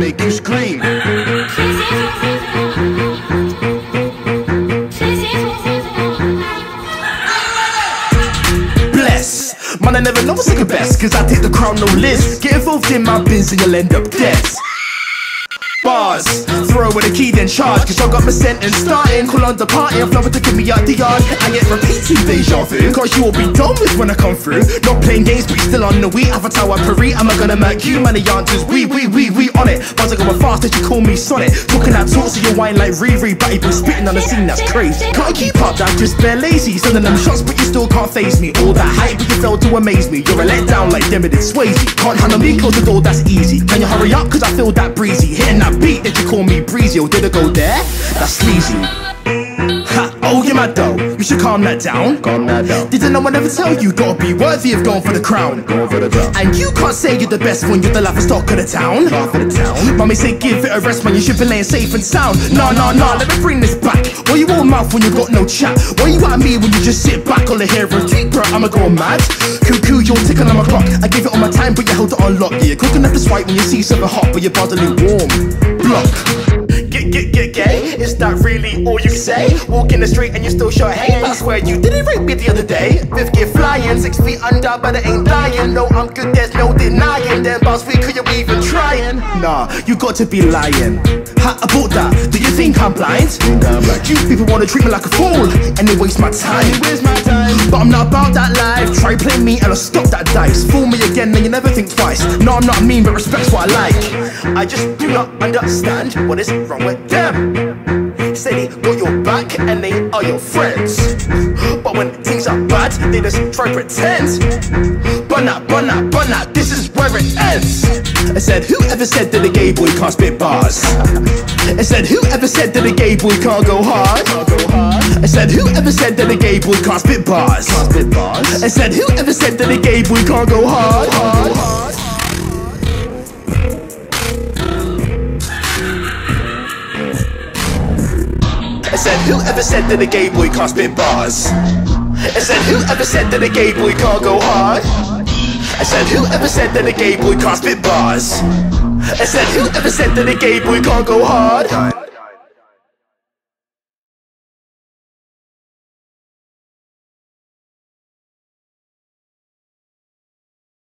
make you scream. Bless, man, I never know what's second best, cause I take the crown, no list. Get involved in my biz and you'll end up dead. Bars, throw away the key then charge, cause I got my sentence starting. Call on the party, I'm flowing to get me out the yard. I get repeating deja vu, cause you will be done with when I come through. Not playing games, but you still on the weed. Avatar, I parade, am I gonna make you? Man, the answers, we on it. Bars are going fast, that you call me Sonic. Talking that talk, so you whine like Riri. But you been spitting on the scene, that's crazy. Can't keep up, that's just bare lazy. Sending them shots, but you still can't faze me. All that hype, but you failed to amaze me. You're a letdown like Demi did Swayze. Can't handle me, close the door, that's easy. Can you hurry up, cause I feel that breezy. Hitting that beat, that you call me breezy. Or did I go there? That's sleazy. Ha, oh, you're mad though, you should calm that down. Calm that down. Didn't no one ever tell you gotta be worthy of going for the crown? Going for the crown. And you can't say you're the best when you're the laughing stock of the town. Half of the town. Mommy say give it a rest, man, you should be laying safe and sound. Nah, let me bring this back. Why you all mouth when you got no chat? Why you at me when you just sit back all the hair and tweet, bro? I'ma go mad. Cuckoo, you're ticking on my clock. I gave it all my time, but you held it on lock. Yeah, you're cooking up the swipe when you see something hot, but you're bodily warm. Block. Get gay? Is that really all you can say? Walk in the street and you still shot hate. I swear you didn't rape me the other day. Fifth gear flying, 6 feet under, but it ain't dying. No, I'm good, there's no denying. Then boss week, could you even trying? Nah, you got to be lying. Ha, I bought that. Do you think I'm blind? You people wanna treat me like a fool, and they waste my time. But I'm not about that life. Try play me and I'll stop that dice. Fool me again and you never think twice. No, I'm not mean, but respect's what I like. I just do not understand what is wrong with them. Say they got your back and they are your friends, but when things are bad, they just try pretend. But not, this is where it ends. I said, whoever said that a gay boy can't spit bars? I said, whoever said that a gay boy can't go hard? I said, whoever said that a gay boy can't spit bars? I said, whoever said that a gay boy can't go hard? I said, whoever said that a gay boy can't spit bars? I said, whoever said that a gay boy can't go hard? I said, whoever said that a gay boy can't spit bars? I said, whoever said that a gay boy can't go hard?